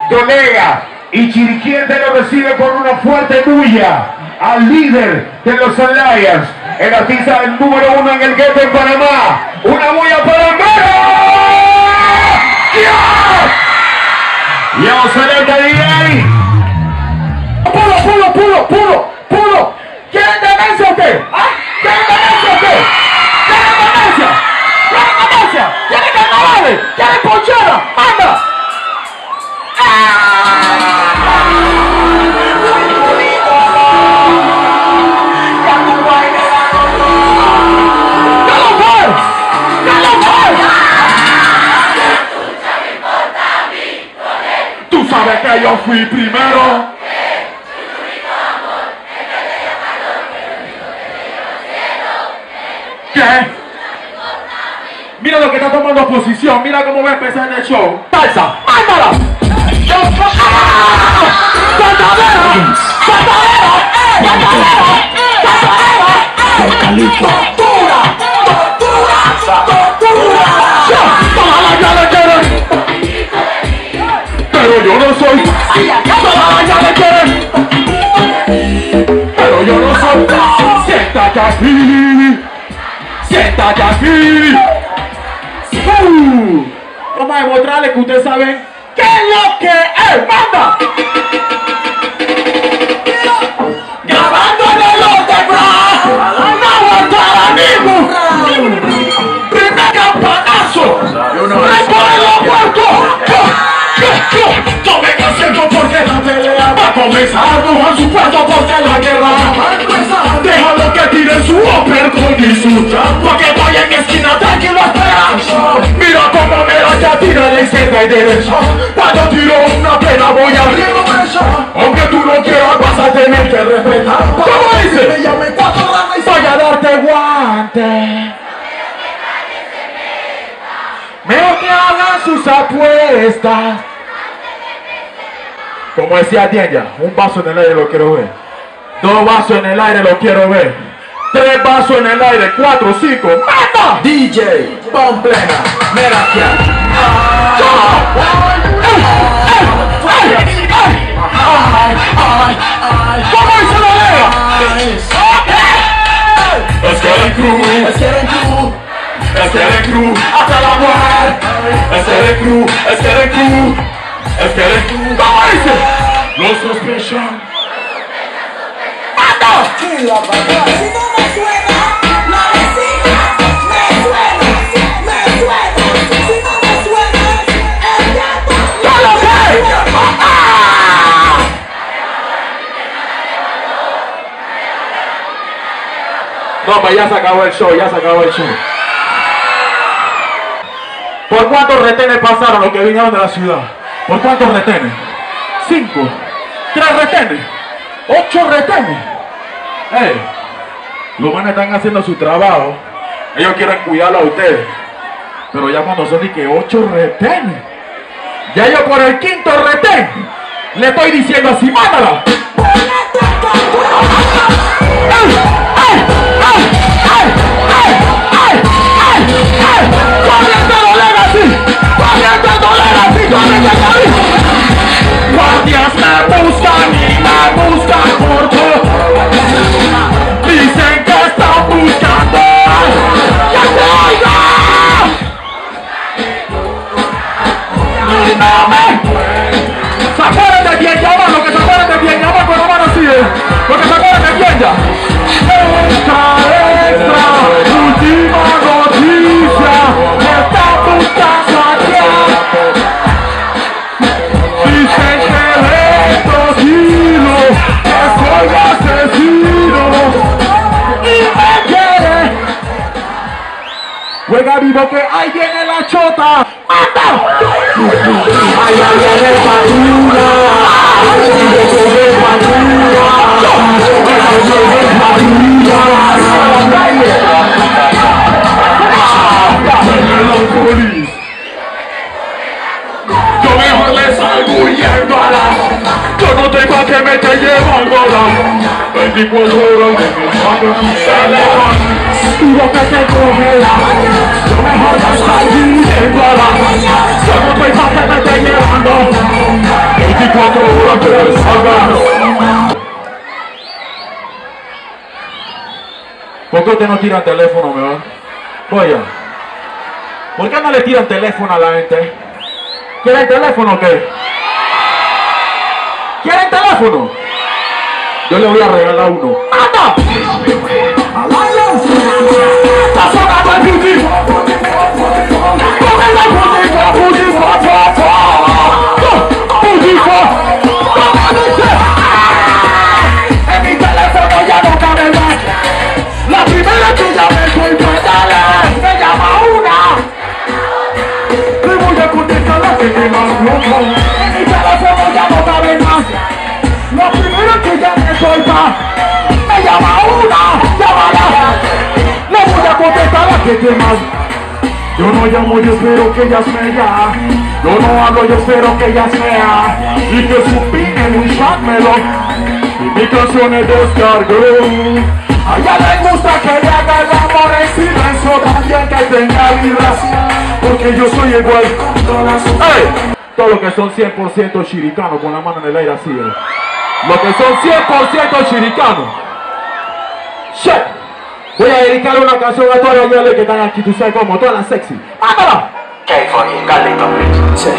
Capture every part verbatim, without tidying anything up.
Dolega y Chiriquiente lo recibe con una fuerte bulla al líder de los Alliance, el artista del número uno en el gueto en Panamá. Una bulla para el mero. ¡Yeah! ¡Yo selecta D J! ¡Puro, puro, puro, puro, puro! ¿Quieren demencia o qué? ¿Ah? ¿Quieren demencia o qué? ¿Quieren demencia? ¿Quieren demencia? ¿Quieren carnavales? ¿Quieren ponchera? ¡Anda! Tú sabes que yo fui primero. ¿Qué? Mira lo que está tomando posición. Mira cómo va a empezar el show. ¡Salsa! ¡Mándala! ¡Ah! ¡Cantadera! ¡Cantadera! ¡Cantadera! ¡Cantadera! ¡Tortura! ¡Tortura! ¡Tortura! ¡Todas las llaves quieren! Pero yo no soy. ¡Todas las llaves quieren! Pero yo no soy. ¡Siéntate aquí! ¡Siéntate aquí! Uh, vamos a demostrarles que ustedes saben qué es lo que es. ¡Manda! Grabando en el underground, no aguantar mismo. Primer campanazo, ¡reponen los muertos! Tomen asiento porque la pelea va a comenzar. Cojan su puesto porque la guerra va a empezar. Déjalo que tire su uppercut y su jab, porque voy en esquina tranquilo esperando. Mira cómo me la ya tira de izquierda y derecha. Cuando tiro una pena voy a abrir la brecha. Aunque tú no quieras vas a tener que respetar. ¿Cómo dice? Me llame cuatro ramas y voy a darte guante. Mejor que hagan sus apuestas. Como decía Diana, un vaso en el aire lo quiero ver. Dos vasos en el aire lo quiero ver. Tres vasos en el aire, cuatro, cinco. ¡Manda! D J, pon plena, meraquia. ¿Cómo dice la lea? Es que el crew, es que el crew, es que el crew, hasta la muerte. Es que el crew, es que el crew, es que el crew. ¿Cómo dice? Los sospechan. ¡Manda! Si no me suena, la vecina me suena, me suena. Si no me suena, el gato. ¡No lo sé! ¡Ah! No, pues ya se acabó el show, ya se acabó el show. ¿Por cuántos retenes pasaron los que vinieron de la ciudad? ¿Por cuántos retenes? Cinco. Tres retenes. Ocho retenes. Hey, los manes están haciendo su trabajo. Ellos quieren cuidarlo a ustedes. Pero ya cuando son de que ocho retenes. Ya yo por el quinto retén le estoy diciendo así, mándala. Guardias me buscan y me buscan por todo. Dicen que están buscando. ¡Ya te oigo! ¡No me! ¿Se acuerdan de bien ya? Lo que se acuerdan de bien ya, con la mano así, ¿eh? Lo que se acuerdan de bien ya. Extra, extra, última noticia. Me están buscando aquí. Dicen que el tranquilo, que soy asesino y me quiere. Juega vivo que ahí viene la chota. ¡Manda! Ahí viene Patrula. Ahí viene Patrula. Ahí viene Patrula. Yo mejor le salgo huyendo a la. Yo no tengo a que me te llevando la. veinticuatro horas de mi sangre se levanta. Y lo que te congela. Yo mejor le salgo huyendo a la. Yo no tengo a que me te llevando. que ustedes no tiran teléfono, mejor? Oye, ¿por qué no le tiran teléfono a la gente? ¿Quieren teléfono o qué? ¿Quieren teléfono? Yo le voy a regalar uno. ¡Anda! ¡Está sonando el fusil! ¡Coge la fusil! ¡Fusil! ¡Fusil! En mi teléfono ya no cabe más. La primera que llame soy Pedala. Me llama una. Le voy a contestar la que me más loco. En mi teléfono ya no cabe más. La primera que llame soy Pa. Me llama una. Llámala. Le voy a contestar la que te más. Yo no llamo, yo espero que ella sea. Yo no hablo, yo espero que ella sea. Y que su pin en un shot me lo. Y mi canción es descargo. A ella le gusta que le haga el amor en silencio, también que tenga vibración, porque yo soy igual con todas sus... ¡Ey! Todo lo que son cien por ciento chiricanos, con la mano en el aire así, ¿eh? Lo que son cien por ciento chiricanos. ¡Shit! Voy a dedicarle una canción a todas las mujeres que están aquí, tú sabes cómo, todas las sexy. ¡Ándala! ¿Qué fue? Cálito. Sí.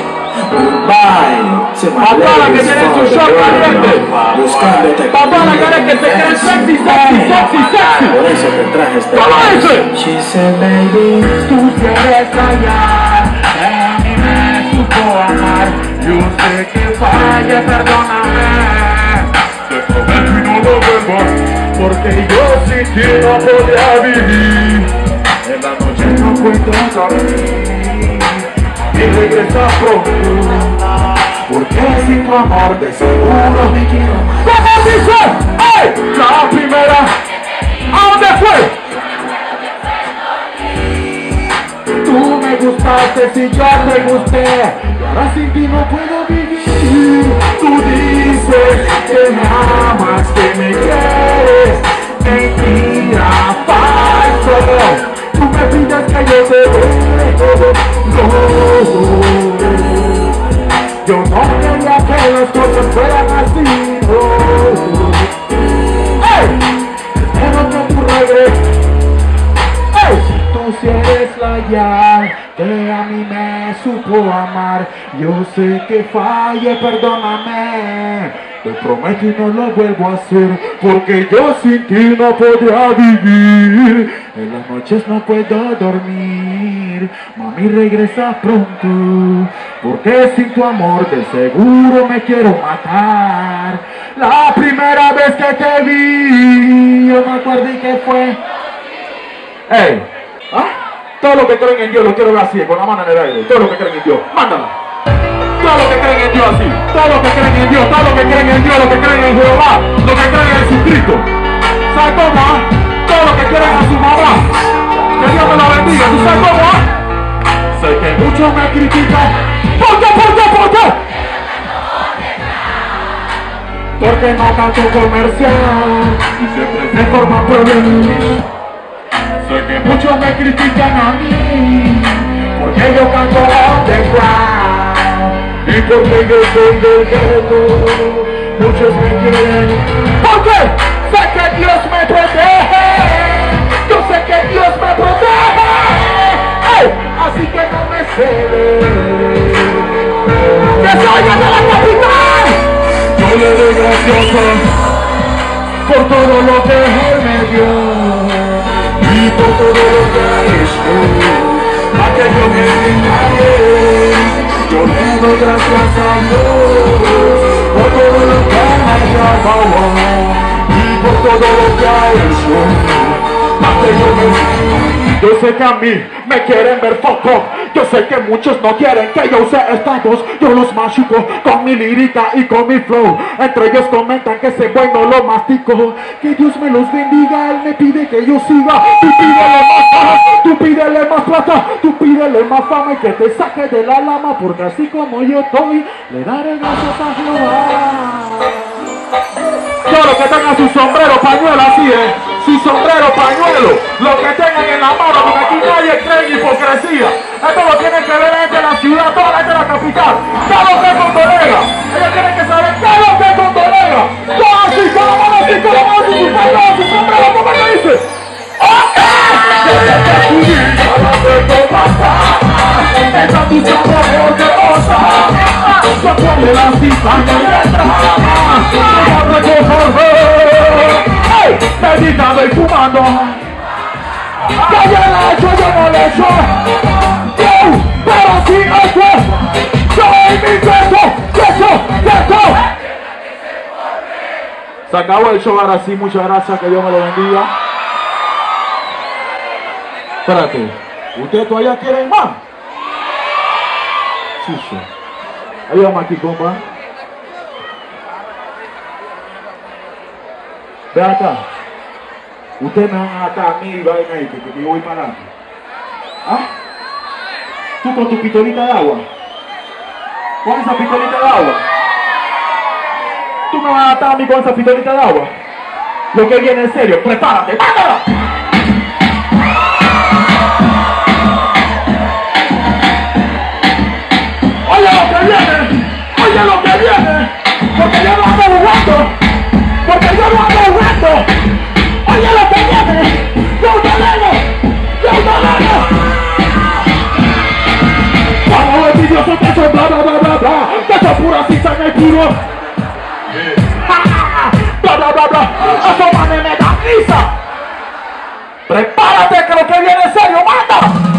Para todas las que tienen su shot caliente. Para todas las mujeres que se creen sexy, sexy, sexy, sexy. Por eso te traje este. ¿Cómo dice? She said, baby, Tú quieres callar, a mí me supo amar. Yo sé que falla, perdóname. Te prometo y no lo vuelvo, porque yo sin ti no podría vivir. En la noche no puedo dormir y regresa pronto, porque sin tu amor de seguro me quiero más. ¿Cómo dice? ¡Ey! La primera, ¿a dónde fue? Tú me gustaste si yo te gusté, y ahora sin ti no puedo vivir. Tú dices que me amas, que me quieres, mentira, falso. Tú me pides que yo te dejo, no. Yo no quería que las cosas fueran así, no. ¡Ey! Espero que tú regreses. ¡Ey! Tú si eres la ya que a mí me supo amar. Yo sé que falle, perdóname. Te prometo y no lo vuelvo a hacer, porque yo sin ti no podría vivir. En las noches no puedo dormir. Mami, regresa pronto, porque sin tu amor de seguro me quiero matar. La primera vez que te vi, yo me acuerdo y que fue. ¡Ey! ¿Ah? Todo lo que creen en Dios lo quiero ver así, con la mano en el aire. Todo lo que creen en Dios, mándala. Todo lo que creen en Dios así, todo lo que creen en Dios, todo lo que creen en Dios, lo que creen en Jehová, lo que creen en Jesucristo. ¿Sabes cómo? Ah? Todo lo que quieren a su mamá. Que Dios me lo bendiga. ¿Tú sabes cómo? Ah? Sé que muchos me critican. ¿Por qué? ¿Por qué? ¿Por qué? Porque no canto comercial y siempre se forman problemas. Sé que muchos me critican a mí, porque yo canto underground. Y porque yo soy del gueto, muchos me quieren. ¿Por qué? Sé que Dios me protege. Yo sé que Dios me protege. ¡Ey! Así que no me cede. ¡Que soy de la capital! Yo le doy gracias por todo lo que Él me dio y por todo lo que ha hecho, a que yo me engañé. Yo le doy gracias a Dios por todo lo que ha llamado y por todo lo que ha hecho, a que yo me... Yo sé que a mí me quieren ver foco. Yo sé que muchos no quieren que yo use estados. Yo los machuco con mi lírica y con mi flow. Entre ellos comentan que ese bueno lo mastico. Que Dios me los bendiga, Él me pide que yo siga. Tú pídele más paz, tú pídele más plata, tú pídele más fama y que te saque de la lama. Porque así como yo estoy, le daré gracias a Jehová. Todos los que tengan su sombrero pañuelo así, ¿eh? Su sombrero pañuelo, lo que tengan en la mano, porque aquí nadie cree en hipocresía. Esto lo tienen que ver gente de la ciudad, toda la gente de la capital. Todo lo que es Condolega. Ellos tienen que saber qué es lo que es Condolega. Todo así, con la mano así, con la mano así, su pañuelo, su sombrero, ¿cómo que dice? ¡Ah! Meditando y fumando. Que yo le echo, yo no le echo. Yo, pero sí echo. Yo y mi queso, queso, queso. Se acabó el show ahora sí, muchas gracias, que Dios me lo bendiga. Espérate, ¿ustedes todavía quieren más? Chucho. Ayúdame aquí, compa. Ve acá. Ustedes me van a atar a mí y vaina ahí, que yo voy para adelante. ¿Ah? Tú con tu pistolita de agua. Con esa pistolita de agua. Tú me vas a atar a mí con esa pistolita de agua. Lo que viene en serio, prepárate, ¡mándala! Oye lo que viene, oye lo que viene, porque yo no ando jugando, porque yo no ando jugando. Oye lo que viene, yo te leo, yo te leo. Vamos envidioso, que eso bla bla bla bla bla, que eso pura cizaña y puro. Bla bla bla bla, eso manes me da risa. Prepárate que lo que viene es serio, manda.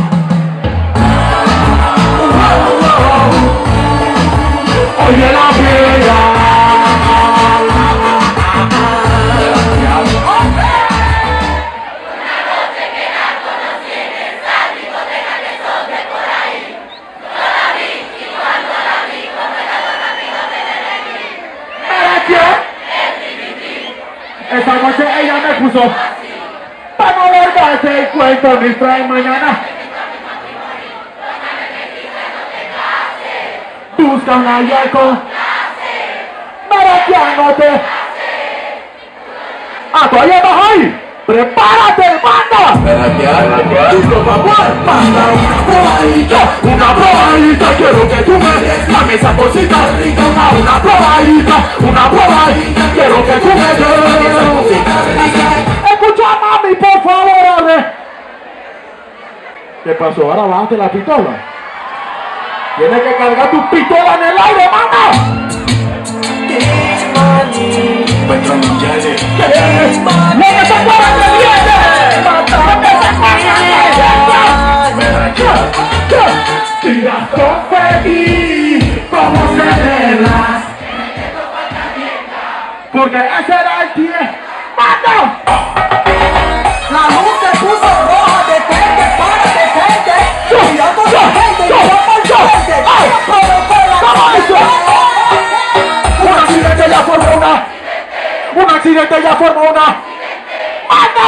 Oye la vida. Esa noche ella me puso para no guardarse el cuento ni trae mañana. Busca una yaco maraqueándote. Ah, todavía estás ahí. Prepárate, manda. Busco favor, manda una probadita, una probadita. Quiero que tú me des la mesa cosita rica. Una probadita, una probadita. Quiero que tú me des. Escucha, mami, por favor, dale. ¿Qué pasó? Ahora bájate la pistola. Tienes que cargar tu pistola en el aire, manda. ¡No que se acuerdan que viene! ¡No que se acuerdan que viene! Tiras confeti como cerebras, porque ese era el pie. ¡Manda! La luz se puso roja, detente, para, detente. Cuidado con la gente, yo voy yo. ¿Cómo eso? Un accidente ya formó una. Un accidente ya formó una. ¡Manda!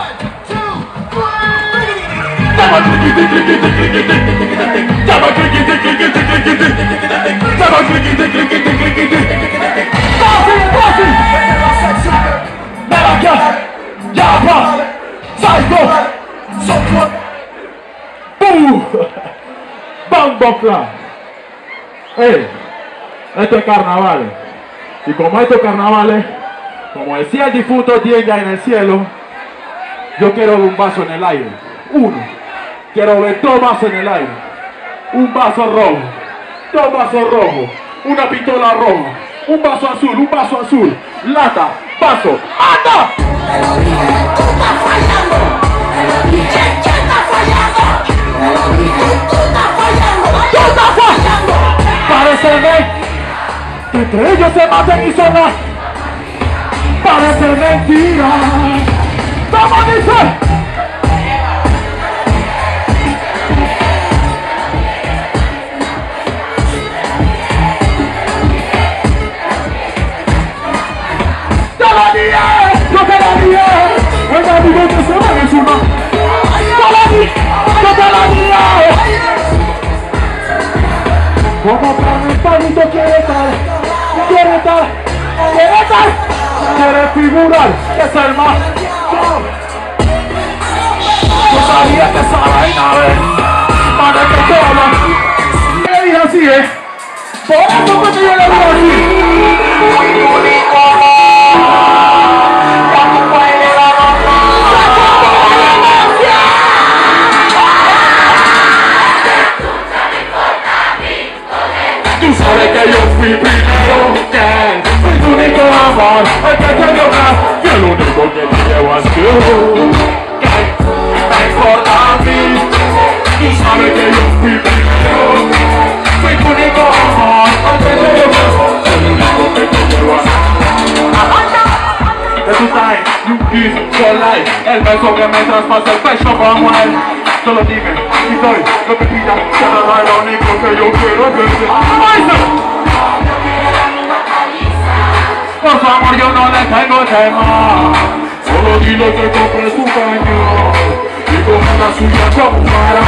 ¡Fácil, fácil! ¡Maraca! ¡Yapa! ¡Psycho! ¡Pum! ¡Bambo Club! ¡Ey! Esto es carnaval. Y como estos carnavales, como decía el difunto Diega en el cielo, yo quiero ver un vaso en el aire. Uno. Quiero ver dos vasos en el aire. Un vaso rojo. Dos vasos rojos. Una pistola roja. Un vaso azul. Un vaso azul. Lata. Vaso. ¡Anda! Te lo dije, tú estás fallando. Te lo dije, ¿quién está fallando? Te lo dije, tú estás fallando. ¡Tú estás fallando! Parece que entre ellos se maten y solas. Parece mentira. ¿Cómo dice? ¡Te la dije! ¡Yo te la dije! ¡Oiga, amigo, que se va encima! ¡Te la dije! ¡Yo te la dije! Como para el palito quiere estar, quiere estar, quiere estar, quiere figurar, que es el más. Yo sabía que esa vaina, ¿ves? Para que toma. Le dije así, ¿eh? Por eso que yo le digo así. Tú sabes que yo fui primero. el que te dio más, y el único que te llevas tú. ¿Qué me importa a mí? Tú sabes que yo fui primero, fui tu único amor, el que te dio más, el único que te llevas. Every time you kiss your life, el beso que me traspasa el pecho como él. Solo dime y doy lo que pidas, será lo único que yo quiero verte. Por favor, yo no le tengo tema, solo dile que compre su baño y coge la suya como para.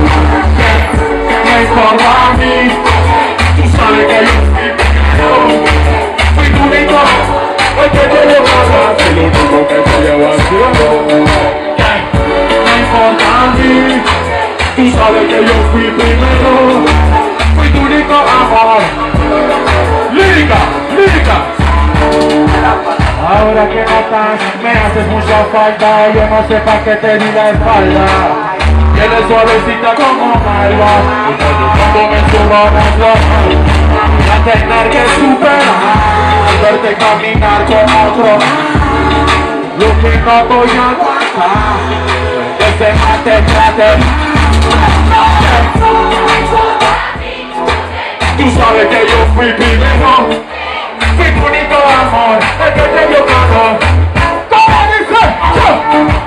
Me importa a mí, tú sabes que yo fui primero, fui tu único, el que te llevas, el único que te llevas yo. Me importa a mí, tú sabes que yo fui primero, fui tu único amor. Lírica, lírica. Ahora que no estás, me haces mucha falta, yo no sé pa' qué te di la espalda. Tienes suavecita como malva, y cuando me subamos los voy a tener que superar, verte caminar con otro. Lo que no voy a aguantar, ese mate trate. Tú sabes que yo fui primero, fui tu único amor, el que te dio calor. ¿Cómo dice?